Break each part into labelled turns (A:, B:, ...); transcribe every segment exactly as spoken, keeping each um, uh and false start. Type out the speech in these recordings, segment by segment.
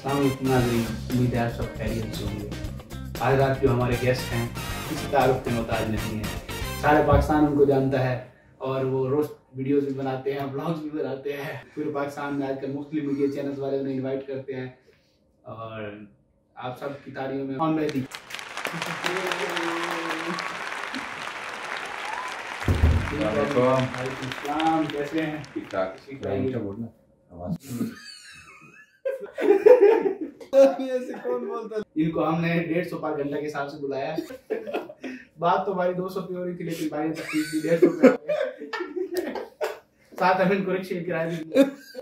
A: नाज़रीन, उम्मीद है आप सब खैरियत से होंगे। आज रात जो हमारे गेस्ट हैं किसी तारुफ के मोहताज नहीं है, सारे पाकिस्तान उनको जानता है और वो रोज वीडियोस भी बनाते हैं, ब्लॉग्स भी बनाते हैं। पूरे पाकिस्तान में आजकल मुख्तलिफ मीडिया चैनल्स वाले उन्हें इन्वाइट करते हैं और आप सब की तारीफ में ऑन मेहदी। कैसे हैं?
B: ठीक ठाक।
A: कौन बोलता? इनको हमने डेढ़ सौ पार घंटा के हिसाब से बुलाया। बात तो भाई दो सौ पे हो रही थी, लेकिन भाई ने तकलीफ दी, डेढ़ सौ पे आ गए। साथ हम इनको रिक्शे किराए दी।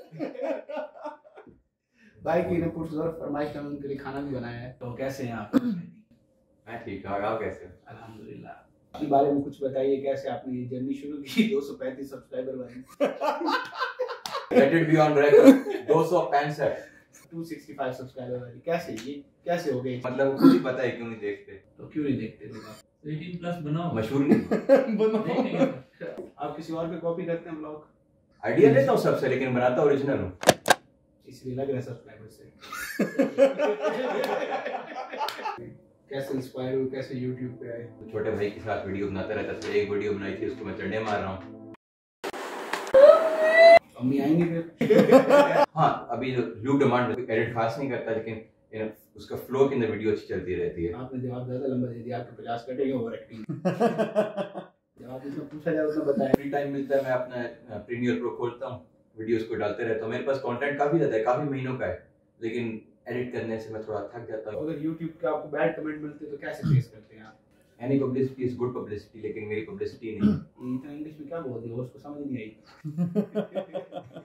A: भाई की ने पुरजोर फरमाइश में उनके लिए खाना भी बनाया है। तो कैसे हैं आप?
B: मैं ठीक ठाक। आप कैसे हैं?
A: अल्हम्दुलिल्लाह। अपने बारे में कुछ बताइए, कैसे आपने ये जर्नी शुरू की दो सौ पैंतीस सब्सक्राइबर वाली?
B: Let it be on record दो सौ पैंसठ
A: दो सौ पैंसठ सब्सक्राइबर वाली। कैसे ये कैसे हो गई?
B: मतलब खुद ही पता है क्यों नहीं देखते।
A: तो क्यों नहीं देखते लोग? आप अठारह प्लस बनाओ,
B: मशहूर नहीं
A: बनाओ। आप किसी और पे कॉपी करते हैं ब्लॉग?
B: आइडिया लेता हूँ सबसे, लेकिन बनाता ओरिजिनल हूँ,
A: इसलिए लग रहा है सब्सक्राइबर से। कैसे इंस्पायर हुए, कैसे यूट्यूब पे आए?
B: तो छोटे भाई के साथ वीडियो बनाता रहता था। एक वीडियो बनाई थी, उसको मैं चंडे मार रहा हूँ।
A: अम्मी आएंगे फिर?
B: हाँ, अभी लूप डिमांड एडिट खास नहीं करता, लेकिन उसका फ्लो के अंदर वीडियो अच्छी चलती रहती है।
A: आपने जवाब ज्यादा लंबा दे दिया, आपके पचास कटे ओवर एक्टिंग। जवाब जितना पूछा जाए उतना बताएं।
B: फ्री टाइम मिलता है, मैं अपना प्रीमियर प्रो खोलता हूँ, वीडियोस को डालते रहता हूँ। मेरे पास कंटेंट काफी ज्यादा है, काफी महीनों का है, लेकिन एडिट करने से मैं थोड़ा थक जाता हूँ।
A: अगर YouTube पे आपको बैड कमेंट मिलते तो कैसे फेस करते हैं आप?
B: Any publicity is good publicity, लेकिन मेरी पब्लिसिटी नहीं।
A: इतना इंग्लिश में क्या बोल दिया, उसको समझ नहीं आई।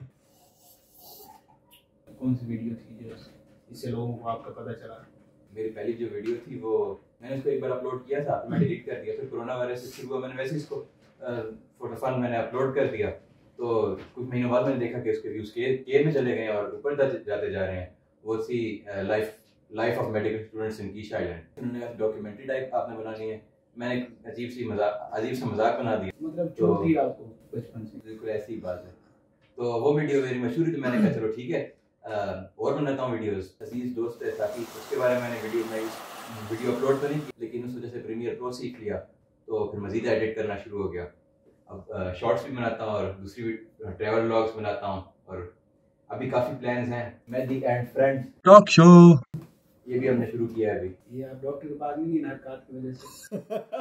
A: कौन सी वीडियो थी जो इससे लोगों को आपका पता चला?
B: मेरी पहली जो वीडियो थी वो मैंने उसको एक बार अपलोड किया था, मैं डिलीट कर दिया। फिर कोरोना वायरस शुरू हुआ, मैंने वैसे इसको फॉर फन मैंने अपलोड कर दिया। तो कुछ महीनों बाद मैंने देखा कि उसके व्यूज के के में चले गए और ऊपर जाते जा रहे हैं। वो थी life life of medical students in Kish island. उन्होंने डॉक्यूमेंट्री टाइप आपने बनानी है, मैंने एक अजीब सी मजाक अजीब सा मजाक बना दिया।
A: मतलब जो थी आपको बचपन से?
B: बिल्कुल ऐसी बात है। तो वो वीडियो मेरी मशहूर थी, तो मैंने कहा चलो ठीक है और बनाता हूँ वीडियोस। अजीज दोस्त है ताकि उसके बारे में मैंने वीडियो बनाई। वीडियो अपलोड तो नहीं की, लेकिन उस वजह से प्रीमियर प्रो सीख लिया, तो फिर मजीद एडिट करना शुरू हो गया। अब शॉर्ट्स भी बनाता हूँ और दूसरी ट्रैवल व्लॉग्स बनाता हूँ, और अभी काफी प्लान्स हैं। Mehdi and friends
C: talk show
B: ये भी हमने शुरू किया है अभी।
A: ये आप डॉक्टर के पास नहीं, नाटकात की वजह से।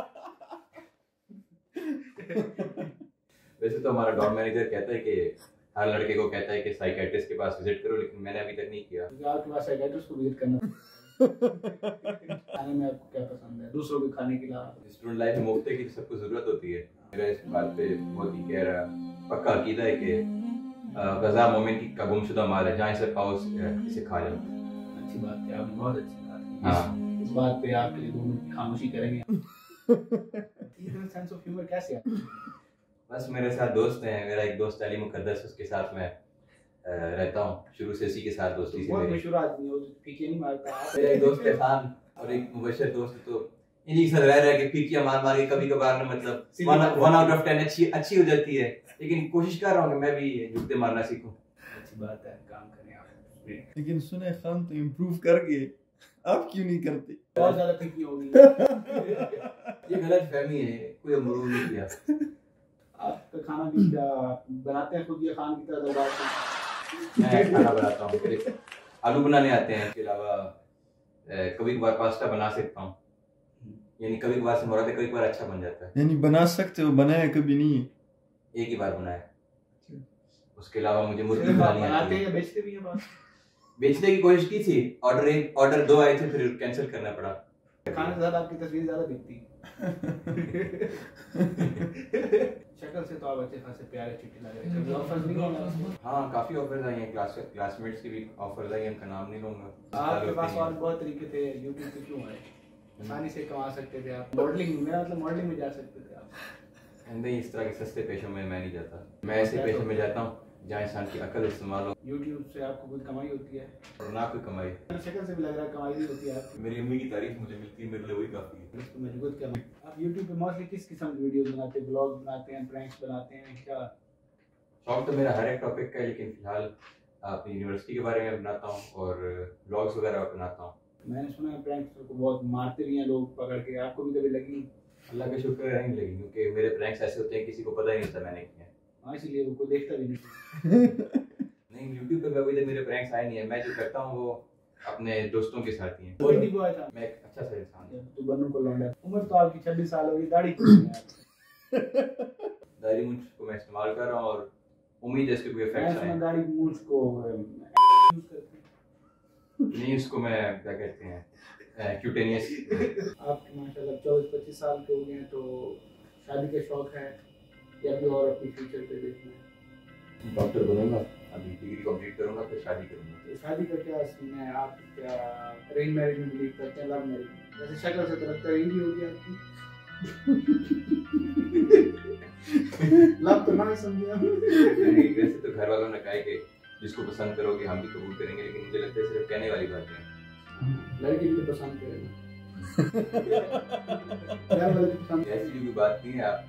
B: वैसे तो हमारा डॉग मैनेजर कहता है कि हर लड़के को कहता है कि साइकियाट्रिस्ट के पास विजिट करो, लेकिन मैंने अभी तक नहीं किया।
A: क्योंकि आपके पास साइकियाट्रिस्ट को विजिट करना। खाने में आपको क्या पसंद है दूसरों के खाने के अलावा?
B: स्टूडेंट लाइफ में मुफ्ते की सबको जरूरत होती है। मेरा इस बात पे बहुत ही कह रहा पक्का अकीदा है कि गज़ा मोमिन की का गुमशुदा माल है, जहाँ इसे पाओ इसे खा जाओ।
A: अच्छी बात है, आपने बहुत अच्छी बात की।
B: हाँ।
A: इस बात पे आपके लिए दो मिनट खामोशी करेंगे। सेंस ऑफ ह्यूमर कैसे है?
B: बस मेरे साथ दोस्त हैं, मेरा एक दोस्त अली मुकद्दस, उसके साथ मैं रहता हूँ शुरू से, इसी के साथ दोस्ती से।
A: बहुत मशहूर आदमी है, वो पीके नहीं मारता।
B: मेरा एक दोस्त है खान और एक मुबशर दोस्त, तो इन्हीं के साथ रह रहा है कि पीकिया मार मार के कभी कभार ना मतलब वन आउट ऑफ टेन अच्छी अच्छी हो जाती है, लेकिन कोशिश कर रहा हूँ कि मैं भी जूते मारना सीखूं।
A: अच्छी बात है, काम करें आप।
C: लेकिन सुने खान तो इम्प्रूव कर गए, आप क्यों नहीं करते?
A: बहुत ज्यादा पीकी होगी।
B: ये गलत फहमी है, कोई अमरूद नहीं किया।
A: आपका खाना भी क्या बनाते हैं खुद, या खान की तरह दबा के?
B: मैं खाना बनाता हूँ, मेरे आलू बनाने आते हैं, इसके अलावा कभी कभार पास्ता बना सकता हूँ, यानी कभी कभार से मुराद है, कभी कभार अच्छा बन जाता है।
C: यानी बना सकते हो, बनाया कभी नहीं है?
B: एक ही बार बनाया। उसके अलावा मुझे मुर्गी बनानी आती है।
A: बेचते भी हैं बात?
B: बेचने की कोशिश की थी, ऑर्डर एक ऑर्डर दो आए थे, फिर कैंसिल करना पड़ा।
A: खाने से ज्यादा आपकी तस्वीर ज्यादा दिखती। शक्ल से तो आप अच्छे खासे प्यारे चिट्टे लग रहे हैं। ऑफर्स नहीं होंगे?
B: हाँ, काफी ऑफर्स आई हैं, क्लास क्लासमेट्स की भी ऑफर्स आई हैं, उनका नाम नहीं लूंगा।
A: आपके पास और बहुत तरीके थे, यूट्यूब पे क्यों आए? आसानी से कमा सकते थे आप। मॉडलिंग, मेरा मतलब मॉडलिंग में जा सकते थे आप।
B: नहीं, इस तरह के सस्ते पेशों में मैं नहीं जाता। मैं ऐसे पेशों में जाता हूँ जहाँ इंसान की अकल इस्तेमाल हो।
A: यूट्यूब से आपको कोई कमाई होती है?
B: और ना कोई कमाई।
A: शक्ल से भी लग रहा है कमाई नहीं होती है आपकी।
B: मेरी अम्मी की तारीफ मुझे मिलती है, मेरे लिए वही काफी है।
A: इसको मजबूत करना। आप यूट्यूब पे मोस्टली किस किस्म की वीडियोस बनाते हैं? ब्लॉग बनाते हैं, प्रैंक्स बनाते हैं, क्या?
B: शौक तो मेरा हर एक टॉपिक का है, लेकिन फिलहाल अपनी यूनिवर्सिटी के बारे में बनाता हूँ और ब्लॉग्स वगैरह बनाता हूँ।
A: मैंने सुना है प्रैंक्स को बहुत मारते भी हैं लोग पकड़ के, आपको भी कभी लगी?
B: अल्लाह का शुक्र है नहीं लगी, क्योंकि मेरे प्रैंक्स ऐसे होते हैं किसी को पता ही नहीं होता मैंने किया।
A: हाँ, इसलिए वो कोई देखता भी नहीं।
B: नहीं, यूट्यूब पे अभी तक मेरे प्रैंक्स आए नहीं है। मैं जो करता हूँ वो अपने दोस्तों के साथ ही है।
A: कोई नहीं बोला था
B: मैं एक अच्छा सा इंसान हूँ।
A: तू बनू को लौंडा। उम्र तो आपकी छब्बीस साल हो गई, दाढ़ी क्यों नहीं है?
B: दाढ़ी मूंछ को मैं इस्तेमाल कर रहा हूँ और उम्मीद है इसके कोई इफेक्ट्स आए।
A: मैं दाढ़ी मूंछ को यूज करते हैं।
B: नहीं, उसको मैं क्या कहते हैं क्यूटेनियस।
A: आपके माशाल्लाह चौबीस पच्चीस साल के हो गए हैं, तो शादी के शौक है या भी और अपनी फ्यूचर पे देखना है?
B: डॉक्टर बनूंगा, अभी डिग्री कंप्लीट करूंगा फिर शादी करूंगा।
A: तो शादी का क्या सीन है? आप क्या अरेंज मैरिज में बिलीव करते हैं, लव मैरिज में? वैसे शक्ल से तो लगता है अरेंज ही होगी आपकी। लव तो ना समझिए।
B: नहीं, वैसे तो घर वालों ने कहा है कि जिसको पसंद करोगे हम भी कबूल करेंगे, लेकिन मुझे लगता है सिर्फ कहने वाली बात है।
A: लड़की भी तो पसंद करेगा। घर वाले तो पसंद।
B: ऐसी भी बात नहीं है। आप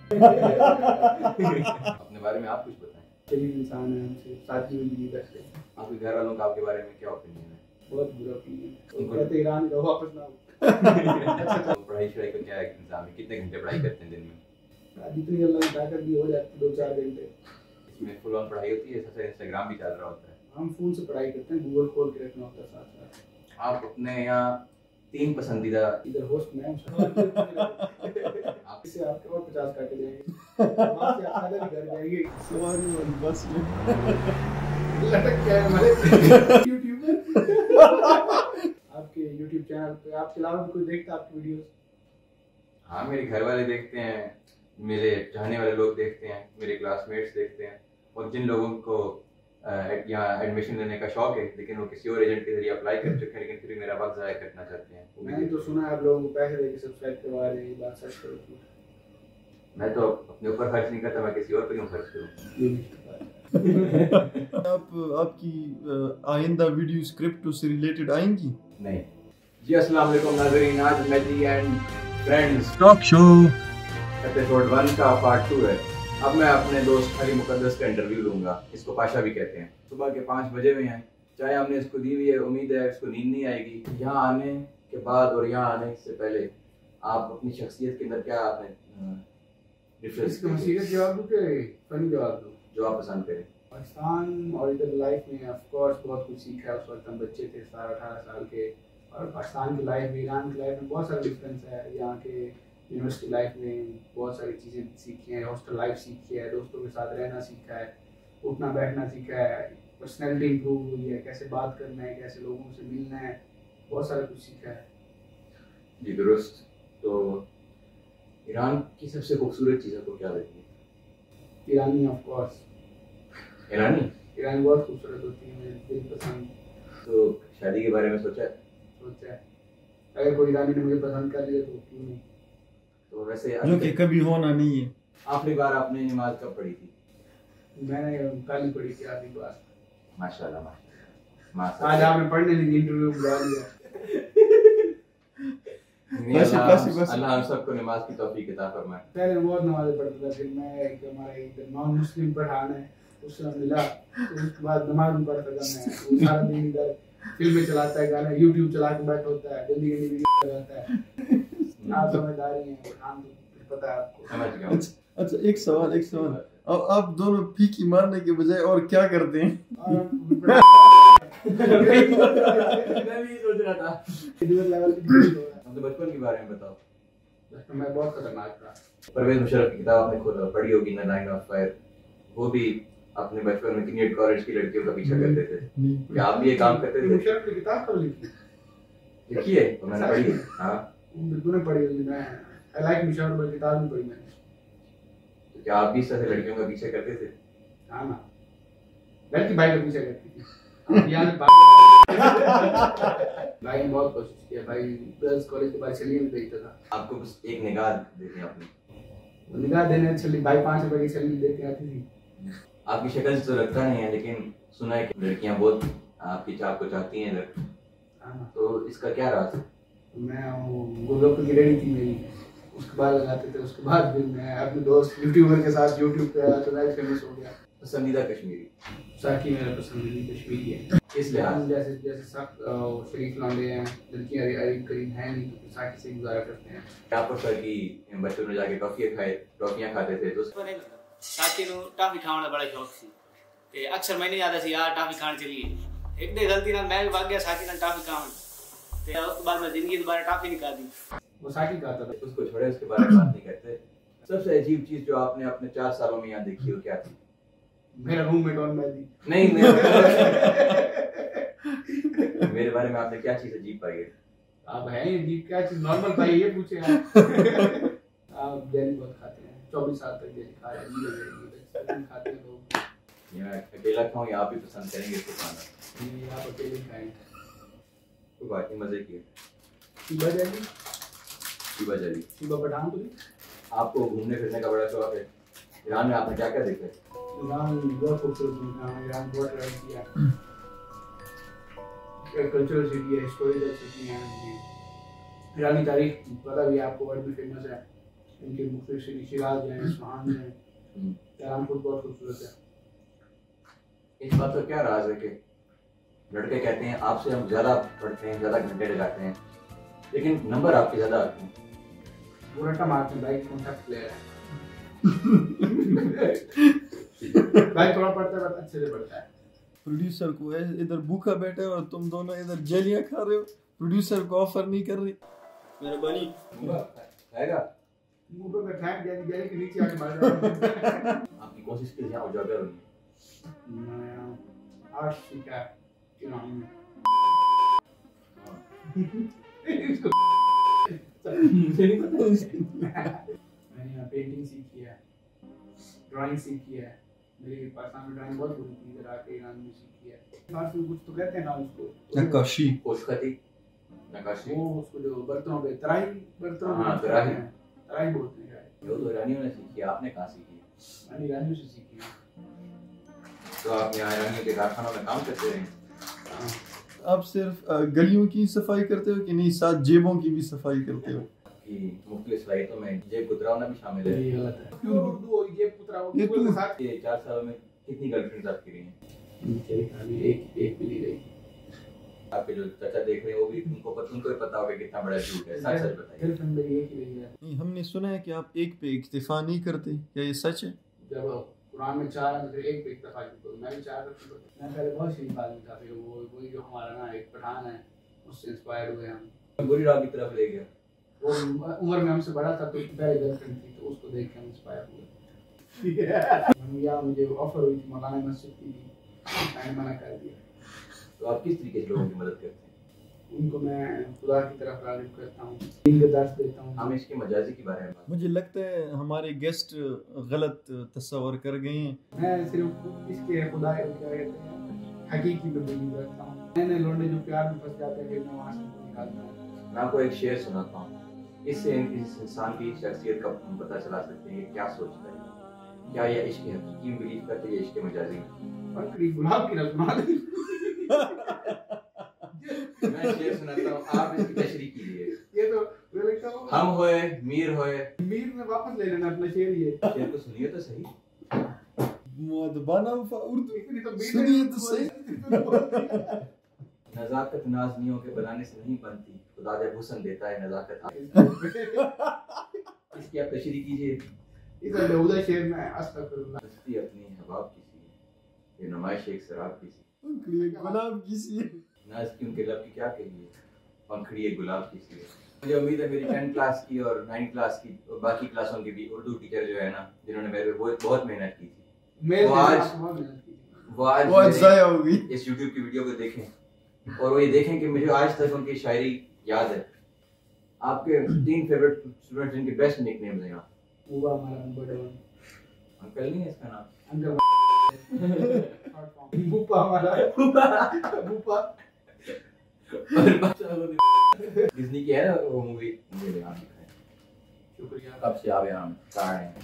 B: अपने बारे में आप कुछ बताएं।
A: शरीफ इंसान है, हमसे साथी में भी करते हैं।
B: आपके घर वालों का आपके बारे में क्या ओपिनियन है?
A: बहुत बुरा ओपिनियन। वो कहते ईरान का वापस ना हो।
B: पढ़ाई शढ़ाई का क्या इंतजाम है? कितने घंटे पढ़ाई करते हैं दिन में?
A: जितनी अल्लाह की ताकत दी हो जाती है, दो चार घंटे।
B: इसमें फुल ऑन पढ़ाई होती है, साथ साथ इंस्टाग्राम भी चल रहा होता है?
A: हम फोन से पढ़ाई करते हैं, गूगल खोल के रखना होता है साथ साथ।
B: आप अपने यहाँ तीन पसंदीदा
A: इधर होस्ट में आप इससे आपके और पचास काटे जाएंगे। वहाँ से आप अलग घर जाएंगे।
C: सवारी वाली बस में
A: लटक के हमारे यूट्यूबर। आपके यूट्यूब चैनल पे आपके अलावा भी कोई देखता है आपकी वीडियोस?
B: हाँ, मेरे घर वाले देखते हैं, मेरे चाहने वाले लोग देखते हैं, मेरे क्लासमेट्स देखते हैं, और जिन लोगों को यहाँ एडमिशन लेने का शौक है लेकिन वो किसी और एजेंट के जरिए अप्लाई कर चुके हैं लेकिन फिर मेरा वक्त ज़ाया करना चाहते हैं, वो भी
A: मैंने तो सुना है आप लोगों को पैसे देके सब्सक्राइब करवा रहे हैं, बात सच करो।
B: मैं तो अपने ऊपर खर्च नहीं करता, मैं किसी और पर क्यों खर्च करूँ?
C: आप आपकी आइंदा वीडियो स्क्रिप्ट से रिलेटेड आएंगी?
B: नहीं जी। अस्सलाम वालेकुम नाज़रीन, आज मैजी and friends
C: talk show
B: episode one का पार्ट टू है। अब मैं अपने दोस्त अली मुकद्दस का इंटरव्यू लूंगा। इसको पाशा भी कहते हैं। सुबह के पाँच बजे में हैं, चाय हमने इसको दी हुई है, उम्मीद है इसको नींद नहीं आएगी। यहाँ आने के बाद और यहाँ आने से पहले आप अपनी शख्सियत के अंदर क्या आपने डिफरेंस?
A: इसका सीरियस जवाब दूं कि फनी जवाब दूं?
B: जो आप पसंद करें।
A: पाकिस्तान और इधर लाइफ में ऑफ कोर्स बहुत कुछ सीखा है। उस वक्त हम बच्चे थे, सत्रह अठारह साल के, और पाकिस्तान की लाइफ में ईरान की लाइफ में बहुत सारा डिफरेंस है। यहाँ के यूनिवर्सिटी लाइफ में बहुत सारी चीज़ें सीखी हैं, हॉस्टल लाइफ सीखी है, दोस्तों के साथ रहना सीखा है, उठना बैठना सीखा है, पर्सनैलिटी इंप्रूव हुई है, कैसे बात करना है, कैसे लोगों से मिलना है, बहुत सारा कुछ सीखा है।
B: जी दुरुस्त। तो ईरान की सबसे खूबसूरत चीज़ आपको क्या लगती है?
A: ईरानी ऑफ कोर्स।
B: ईरानी
A: ईरान बहुत खूबसूरत होती है, मुझे दिल पसंद।
B: तो शादी के बारे में सोचा है?
A: सोचा है, अगर कोई ईरानी ने मुझे पसंद कर लिया तो क्यों नहीं।
B: तो वैसे
C: जो कि कभी होना नहीं है।
B: आखिरी बार आपने नमाज कब पढ़ी थी?
A: मैंने कल ही पढ़ी थी आखिरी बार।
B: माशाल्लाह माशाल्लाह।
A: आज आपने पढ़ने नहीं इंटरव्यू बुला लिया।
B: अल्लाह हम सबको नमाज की तौफीक अता फरमाए।
A: पहले मैं बहुत नमाज़ें पढ़ता था, फिर मैं एक हमारा एक नॉन मुस्लिम पठान है उससे मिला, तो उसके बाद नमाज नहीं पढ़ता था मैं। वो सारा दिन इधर फिल्में चलाता है, गाना यूट्यूब चला के बैठा होता है, जल्दी जल्दी वीडियो लगाता है। आप समझदारी हैं, पठान तो पता है आपको।
B: समझ गया।
C: अच्छा अच्छा, एक सवाल एक सवाल अब आप दोनों फीकी मारने के बजाय और क्या करते हैं?
B: मैं भी सोच रहा था।
A: लेवल की
B: हम तो बचपन के बारे में बताओ।
A: बचपन में बहुत खतरनाक था।
B: परवेज मुशर्रफ की किताब आपने खोला पढ़ी होगी ना, लाइन ऑफ फायर। वो भी अपने बचपन में किन्हीं कॉलेज की लड़कियों का पीछा करते थे। क्या आप भी ये काम करते थे?
A: मुशर्रफ की किताब कब लिखी?
B: लिखी है तो मैंने पढ़ी है। हाँ
A: बिल्कुल नहीं पढ़ी होगी। मैं आई लाइक मुशर्रफ की किताब नहीं पढ़ी मैंने।
B: तो क्या आप भी इस तरह से लड़कियों का पीछा करते थे?
A: हाँ ना, लड़की भाई का पीछा करती थी। यहाँ भाई ने बहुत कोशिश किया, भाई गर्ल्स कॉलेज के बाद चलिए भी देखता था।
B: आपको बस एक निगाह देनी आपने।
A: निगाह देने छली भाई पाँच रुपए की छली देती आती थी।
B: आपकी शक्ल से तो लगता नहीं है, लेकिन सुना है कि लड़कियां बहुत आपकी चाप को चाहती हैं इधर।
A: हाँ,
B: तो इसका क्या राज है?
A: मैं गोलगप्पे की रेडी थी मेरी, उसके बाद लगाते थे। उसके बाद फिर मैं अपने दोस्त यूट्यूबर के साथ यूट्यूब पे आया तो मैं फेमस हो गया।
B: पसंदीदा कश्मीरी?
A: साकी मेरा पसंदीदा कश्मीरी है।
B: इस लिहाज
A: जैसे जैसे सख्त शरीफ लौंडे हैं, लड़कियां करीब करीब हैं नहीं, तो साकी से गुजारा करते हैं।
B: आपको सर की बचपन में जाके टॉफियां खाए टॉफियां खाते थे तो
D: साकी ਨੂੰ ਟਾਫੀ ਖਾਣ ਦਾ ਬੜਾ ਸ਼ੌਕ ਸੀ ਤੇ ਅਕਸਰ ਮੈਨੂੰ ਯਾਦ ਸੀ ਯਾਰ ਟਾਫੀ ਖਾਣ ਚਲੀਏ। ਇੱਕ ਦੇ ਗਲਤੀ ਨਾਲ ਮੈਂ ਵੀ ਵਗ ਗਿਆ ਸਾਕੀ ਨਾਲ ਟਾਫੀ ਖਾਣ ਤੇ ਉਸ ਤੋਂ ਬਾਅਦ मैं जिंदगी दोबारा टॉफी नहीं खाती।
A: वो साकी खाता था।
B: उसको छोड़े, उसके बारे में बात नहीं करते। सबसे अजीब चीज जो आपने अपने चार सालों में यहाँ देखी हो क्या थी?
A: मेरा रूममेट और मैं थी।
B: नहीं नहीं मेरे बारे में आपने क्या चीज अजीब पाई है?
A: आप हैं अजीब क्या चीज? नॉर्मल पाई ये पूछे आप। आप जेली बहुत खाते हैं, चौबीस साल तक जेली खा रहे हैं, खाते हैं लोग।
B: ये मैं अकेला खाऊं या आप भी पसंद करेंगे इसको खाना?
A: ये आप अकेले खाएंगे।
B: कोई बात नहीं, मजे किए।
A: शिबा जेली,
B: शिबा जेली,
A: शिबा पठानपुरी।
B: आपको घूमने फिरने का बड़ा शौक है। ईरान में आपने क्या क्या देखा है?
A: ईरान बहुत खूबसूरत मुल्क है, ईरान बहुत ट्रैवल किया। कल्चरल सिटी है, हिस्टोरिकल सिटी है। ईरानी तारीख पता भी है आपको, वर्ल्ड में फेमस है। इनके मुख्तलिफ सिटी शिराज है, इस्फहान है। ईरान खुद बहुत खूबसूरत है।
B: इस बात का क्या राज है कि लड़के कहते हैं आपसे हम ज्यादा पढ़ते हैं, ज्यादा घंटे लगाते हैं, लेकिन नंबर आपके ज्यादा आते हैं?
A: वो रट्टा मारते हैं, भाई कॉन्टैक्ट प्लेयर है। भाई थोड़ा पढ़ता है, अच्छे से पढ़ता है।
C: प्रोड्यूसर को इधर भूखा बैठे और तुम दोनों इधर जेलियां खा रहे हो, प्रोड्यूसर को ऑफर नहीं कर रही।
D: मेरा बनी
B: आएगा
A: मुंह पे बैठा है, जेली जेली के नीचे आके मार जाएगा।
B: आपकी कोशिश की यहाँ उजागर हुई।
A: मैं आर्ट सीखा है ईरान में। मुझे नहीं पता। मैंने यहाँ पेंटिंग सीखी है, ड्राइंग सीखी है। मेरी पाकिस्तान में ड्राइंग बहुत बुरी थी, इधर आके ईरान में सीखी है। फारसी में कुछ तो कहते हैं ना उसको,
C: नक्काशी,
B: कोशखती, नक्काशी।
A: वो उसको जो बर्तनों पे तराई, बर्तनों
B: हाँ,
A: पे
B: तराई।
A: तराई बोलते हैं।
B: वो तो ईरानियों ने सीखी है, आपने कहाँ सीखी?
A: मैंने ईरानियों से सीखी है।
B: तो आप यहाँ ईरानियों के कारखानों में काम करते रहे?
C: आप सिर्फ गलियों की सफाई करते हो कि नहीं, साथ जेबों की भी सफाई करते हो?
B: कि मुख्तलिफ सलाहियतों में जेब कुतराना भी शामिल है।
A: ये गलत है। क्यों उर्दू जेब कुतराओ
C: ये
A: के
C: तो-
A: साथ?
B: ये चार सालों में कितनी गर्लफ्रेंड्स आपकी रही हैं?
A: चलिए खाली एक एक भी नहीं रही।
B: आपके जो चाचा देख रहे हैं वो भी उनको पता उनको भी पता होगा कितना बड़ा झूठ है। सच सच बताइए।
A: गर्लफ्रेंड मेरी एक ही रही है।
C: नहीं, हमने सुना है कि आप एक पे इक्तिफा नहीं करते, क्या ये सच है?
A: जब कुरान में चार है तो फिर एक पे इक्तफा क्यों करूं? मैं भी चार रखूं। मैं पहले बहुत शरीफ आदमी था, फिर वो वही जो हमारा ना एक पठान है उससे इंस्पायर हुए हम।
B: बुरी राह की तरफ ले गया।
A: वो उम्र में हमसे बड़ा था, तो पहले गर्लफ्रेंड थी, तो उसको देख के हम इंस्पायर हुए। ठीक है। या मुझे ऑफर हुई थी मौलाना मस्जिद की, मैंने मना कर दिया।
B: तो आप किस तरीके से लोगों की मदद करते हैं?
A: उनको मैं खुदा की तरफ राग़िब करता हूँ, दीन के दर्स देता हूँ।
B: हम इसके मजाजी के बारे में बात
C: मुझे लगता है हमारे गेस्ट गलत तस्वर कर गए हैं।
A: मैं सिर्फ इसके खुदा क्या कहते हैं हकीकी पे बिलीव रखता हूँ। मैंने लोंडे जो प्यार में फंस जाते हैं, फिर मैं वहाँ से उनको निकालता हूँ।
B: मैं आपको एक शेर सुनाता हूँ, इससे इस इंसान की शख्सियत का पता चला सकते हैं क्या सोचता है। क्या ये इश्क हकीकी में बिलीव करते हैं या इश्क मजाजी में?
A: पंखड़ी गुलाब की रस्मा दी।
B: मैं शेर सुनाता हूँ, आप इसकी तशरीह कीजिए।
A: ये तो मैं लिखता हूँ,
B: हम होए मीर होए।
A: मीर ने वापस ले लेना अपना शेर। ये
B: शेर को सुनिए तो सही।
C: मुअद्दबाना उर्दू
A: इतनी तो मीर
C: सुनिए तो सही।
B: नजाकत नाज़नियों के बनाने से नहीं बनती, खुदा जब हुस्न देता है नजाकत। इसकी आप तशरीह कीजिए।
A: इधर बेहुदा शेर में अस्तगफिरुल्लाह।
B: हस्ती अपनी हबाब की सी, ये नुमाइश एक शराब की सी।
C: पंखड़ी गुलाब की सी,
B: नाज की उनके लब की क्या कहिए, पंखड़ी एक गुलाब की सी है। मुझे उम्मीद है मेरी टेंथ क्लास की और नाइन्थ क्लास की और बाकी क्लासों की भी उर्दू टीचर जो है ना, जिन्होंने मेरे पे बहुत बहुत मेहनत की थी,
A: मैं
B: वो आज
A: बहुत मेहनत की थी।
B: वो आज
C: वो आज
B: मेरे
C: जाया होगी।
B: इस यूट्यूब की वीडियो को देखें और वो ये देखें कि मुझे आज तक उनकी शायरी याद है। आपके तीन फेवरेट स्टूडेंट्स जिनके बेस्ट निकनेम्स हैं यहाँ?
A: वो हमारा नंबर वन
B: अंकल नहीं है इसका नाम?
A: अंकल बुप्पा हमारा बुप्पा।
B: और बच्चा डिज्नी की है ना वो मूवी, मुझे ध्यान नहीं है।
A: शुक्रिया।
B: कब से आप यहाँ कार हैं?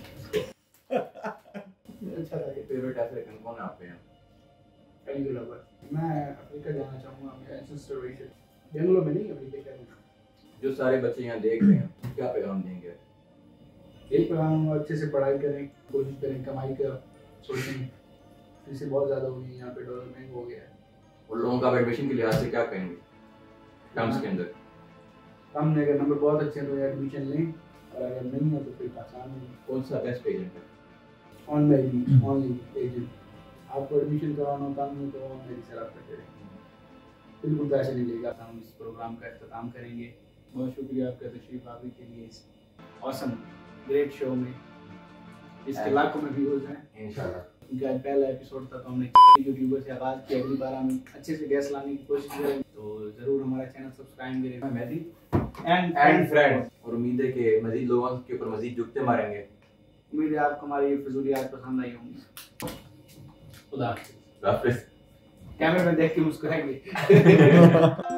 A: अच्छा था ये।
B: फेवरेट अफ्रीकन कौन है आपके यहाँ?
A: कैलिगुला बस। मैं अफ्रीका जाना चाहूँगा, मेरा एंसेस्टर रेस है। जंगलों में नहीं, अफ्रीका में।
B: जो सारे बच्चे यहाँ देख रहे हैं क्या पैगाम देंगे?
A: एक पैगाम, अच्छे से पढ़ाई करें, कोशिश करें, कमाई का सोचें, फीसें बहुत ज़्यादा हो गई, यहाँ पे डॉलर महंगा हो गया है।
B: और लोगों का एडमिशन के लिहाज से क्या कहेंगे टर्म्स के अंदर?
A: हमने अगर नंबर बहुत अच्छे हैं तो एडमिशन लें, और अगर नहीं है तो फिर आसान है।
B: कौन सा बेस्ट एजेंट है?
A: ऑनलाइन ऑनलाइन एजेंट, आपको एडमिशन करवाना होता है तो ऑनलाइन से रब्ता करें, बिल्कुल पैसे नहीं लेगा। हम इस प्रोग्राम का इख्तिताम करेंगे। बहुत शुक्रिया आपका तशरीफ आने के लिए इस ऑसम ग्रेट शो में। इसके लाखों में व्यूज हैं
B: इंशाल्लाह,
A: क्योंकि आज पहला एपिसोड था तो हमने यूट्यूबर से आगाज़ किया। अगली बार हम अच्छे से गेस्ट लाने की कोशिश करें, तो ज़रूर हमारा चैनल सब्सक्राइब करें। मेहदी एंड
B: एंड फ्रेंड्स, और उम्मीद है कि मजीद लोगों के ऊपर मजीद जुगते मारेंगे।
A: उम्मीद है आपको हमारी ये फजूलियात पसंद आई होंगी। खुदा
B: हाफिज़।
A: कैमरे में देख के मुस्कुराएंगे।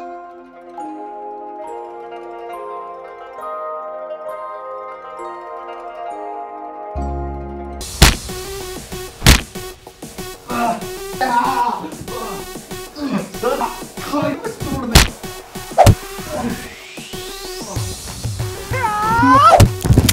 A: Ah!